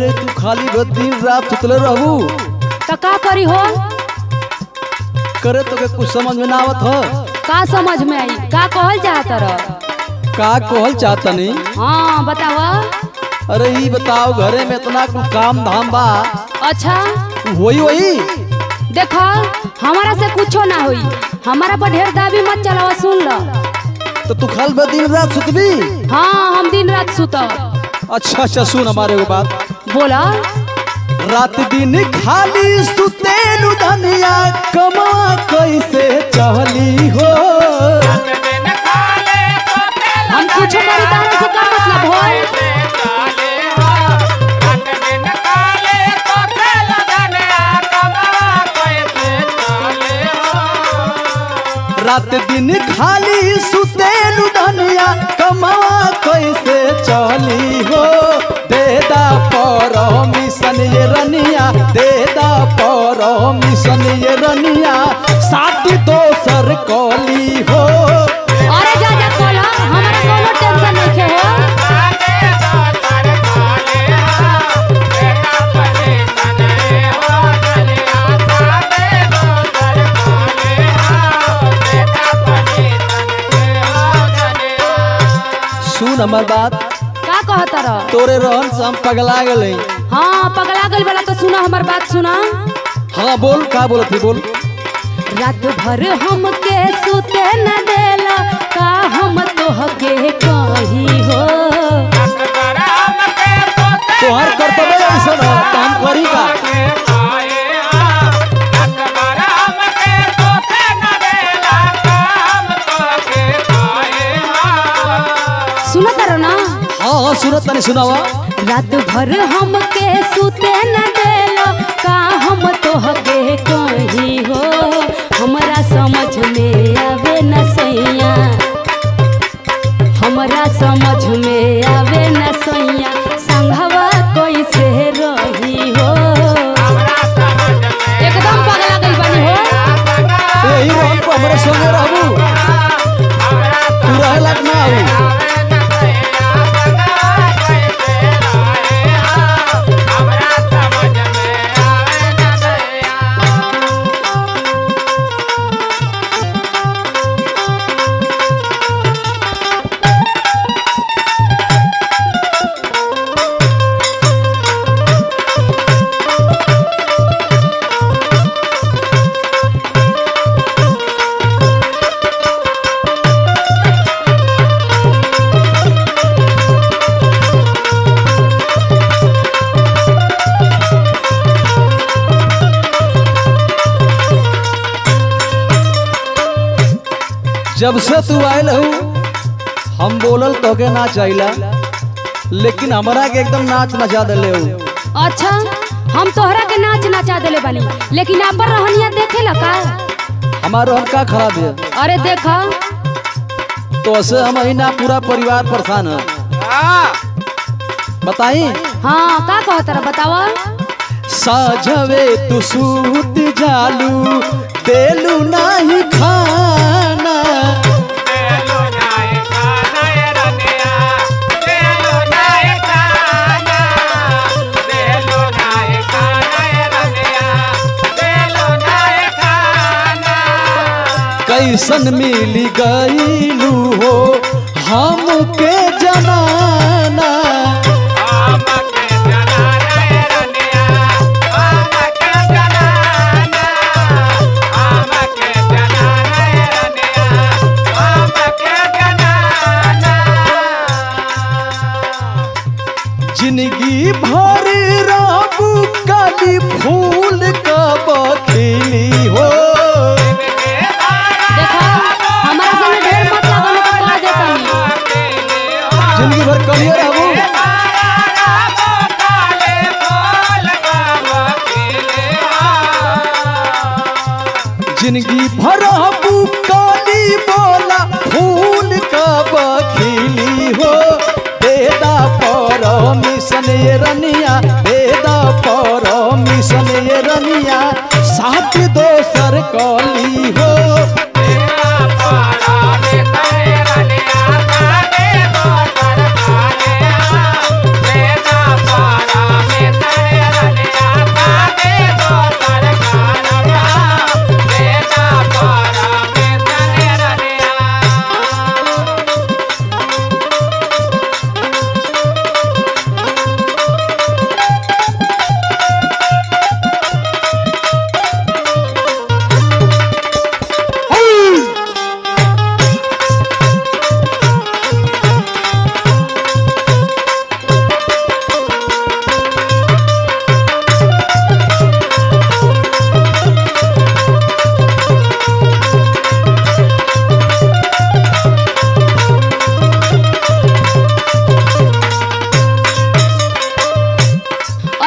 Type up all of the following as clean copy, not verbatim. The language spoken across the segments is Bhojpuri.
रे तू खाली दिन रात सुतले रहू तो का करी हो? करे तो के कुछ समझ में ना आवत हो। का समझ में आई? का कहल चाहत रह? का कहल चाहता नहीं? हाँ बतावा। अरे ही बताओ घरे में इतना कुछ काम धाम बा। अच्छा वही देखो हमारा से कुछो ना हुई, हमारा पर ढेर दाबी मत चलावा। सुन लो तो तू खाल दिन रात सुतबी? हाँ हम दिन रात सुता। अच्छा अच्छा सुन हमारे को बात। बोला। रात दिन खाली सुते धनिया कमा कैसे चहली हो। हम कुछ करी तारा से का मतलब हो? रात दिन खाली सुते धनिया कमा कैसे चली हो। देदा परमिशन ये रनिया, देदा परमिशन ये रनिया, साथी दोसर कली हो। अरे जा जा कोला, हमारा कोनो टेंशन नहीं हो। सुन हमार बात। का कहत रह? तोरे रहन से हम पगला गए। हाँ पगला गल वाला तो सुना हमार बात सुना। हाँ बोल का बोलत थी बोल। रात भर हमके सुते न देला, का हम तोहके कही हो। तोहर कर्तव्य ऐसा हो तो हम करी का। सुना तारो ना? हाँ सुनत नहीं सुनावा। रात भर हमके सुते न देला, का हम तोहके कही हो। हमरा समझ में आवे न सैया, हमरा समझ में आवे न सैया, संघवा कैसे रही हो। एकदम पगला गई बनी हो। यही रहन को हमारे संगे रहू, तू रहे लायक ना हो। जब से तू आयल हूँ हम बोलल तो के नाच आइला, लेकिन हमारा के एकदम नाच नचा दिले हो। अच्छा हम तोहरा के नाच नचा दिले बानी, लेकिन आप रहनिया देखे ला का? हमारा रहन का खराब है? अरे देखा तो ऐसे हम ही ना पूरा परिवार परेशान है। बताई? हाँ का कहत रहा बतावा। साझवे तू सूत जालू, देलू नाही खाना, कैसन मिली गईलू हो हमके जमाना। जिंदगी भर रहू काली फूल कब खिली हो। देखा हमारा संग ढेर मत लागल तो कह देतनी। जिंदगी भर कलिए रहू। जिंदगी भर रहू काली बोला फूल कब खिली हो। देदा परमिशन ये रनिया, देदा परमिशन ये रनिया, साथ दोसर कली हो।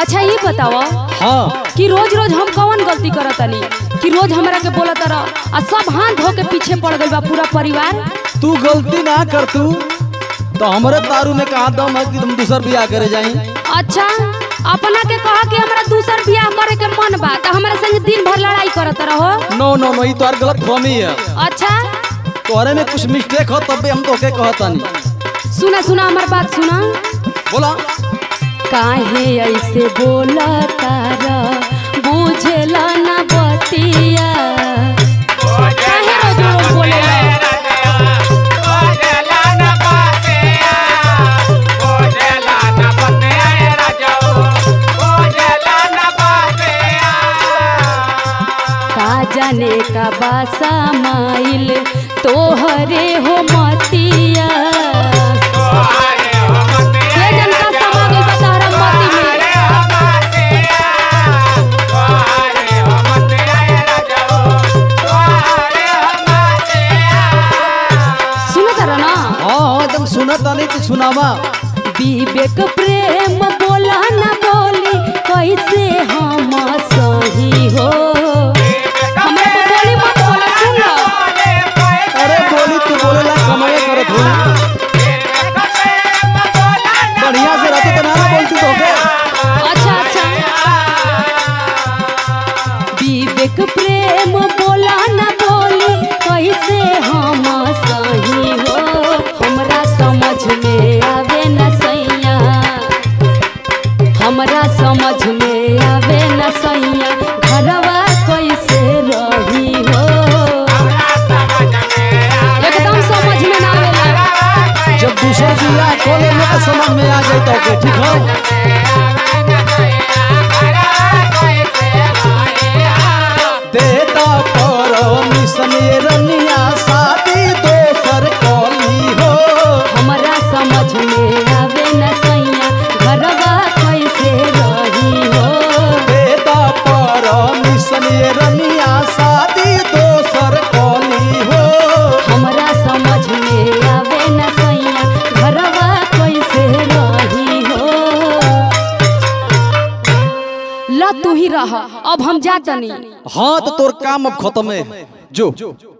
अच्छा ये बताओ हाँ कि रोज रोज हम कौन गलती करत तनी कि रोज हमरा के बोलत रह आ सब हाथ धो के पीछे पड़ गइल बा पूरा परिवार। तू गलती ना कर तू तो हमारे तारू में कहा दम है कि तुम दूसर बियाह करे जाई। अच्छा अपना के कहा कि हमरा दूसर बियाह करे के मन बा त हमरा संग दिन भर लड़ाई करत रहो। नो नो नो ये तो गलत फहमी है। अच्छा तोहरे में कुछ मिस्टेक हो तब हम तोके कहतानी। सुना सुना हमार बात सुना। बोला काहे ऐसे बोला तारा बुझेला ना बतिया काहे रोज रोज बोलेला। का जाने का बासा माइल तोहरे हो मतिया ये जनता समा गइल बा तहरा मति में। सुनत रह ना। हाँ एकदम सुनता नहीं तो सुनावा। विवेक प्रेम बोला ना बोली कैसे हम सही हो हमरा को बोली मत बोला सुन लो। अरे बोली तू बोलेला कमाए करत हो बढ़िया से रहते तो ना बोलती तो के। अच्छा अच्छा विवेक प्रेम बोला ना बोली कैसे हम सही हो हमरा समझ में आवे न सैया हमरा समझ में आवे न सैया घरवा कैसे रही हो एकदम समझ में ना आवेला। जब दूसरे बियाह खोले में तो समझ में आ जाए तो के ठीक हो। देता परमिशन ये रनिया शादी दोसर कली हो हमरा समझ में आवे न सैया घरवा कैसे रही हो। देता परमिशन ये रनिया शादी दोसर कली हो हमरा समझ में आवे न सैया घरवा कैसे रही हो। ला तू ही रहा अब हम जातनी। हाँ तो तोर काम अब खत्म है जो